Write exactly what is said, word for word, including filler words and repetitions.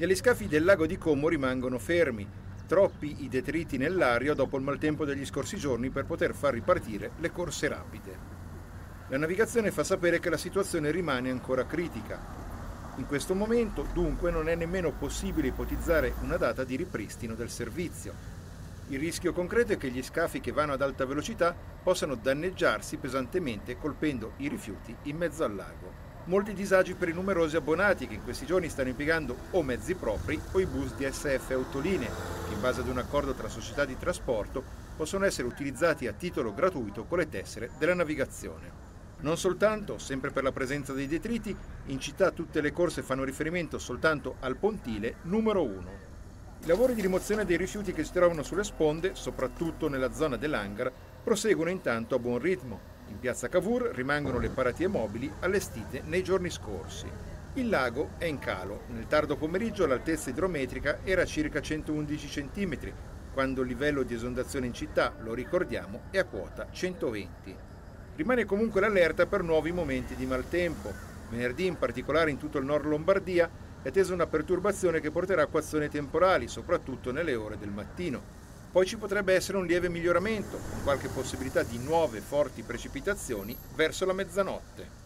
Gli aliscafi del lago di Como rimangono fermi, troppi i detriti nell'aria dopo il maltempo degli scorsi giorni per poter far ripartire le corse rapide. La navigazione fa sapere che la situazione rimane ancora critica. In questo momento, dunque, non è nemmeno possibile ipotizzare una data di ripristino del servizio. Il rischio concreto è che gli scafi che vanno ad alta velocità possano danneggiarsi pesantemente colpendo i rifiuti in mezzo al lago. Molti disagi per i numerosi abbonati che in questi giorni stanno impiegando o mezzi propri o i bus D S F Autolinee, che in base ad un accordo tra società di trasporto possono essere utilizzati a titolo gratuito con le tessere della navigazione. Non soltanto, sempre per la presenza dei detriti, in città tutte le corse fanno riferimento soltanto al pontile numero uno. I lavori di rimozione dei rifiuti che si trovano sulle sponde, soprattutto nella zona dell'hangar, proseguono intanto a buon ritmo. In piazza Cavour rimangono le paratie mobili allestite nei giorni scorsi. Il lago è in calo. Nel tardo pomeriggio l'altezza idrometrica era circa centoundici centimetri, quando il livello di esondazione in città, lo ricordiamo, è a quota centoventi. Rimane comunque l'allerta per nuovi momenti di maltempo. Venerdì, in particolare in tutto il nord Lombardia, è attesa una perturbazione che porterà acquazzoni temporali, soprattutto nelle ore del mattino. Poi ci potrebbe essere un lieve miglioramento, con qualche possibilità di nuove forti precipitazioni verso la mezzanotte.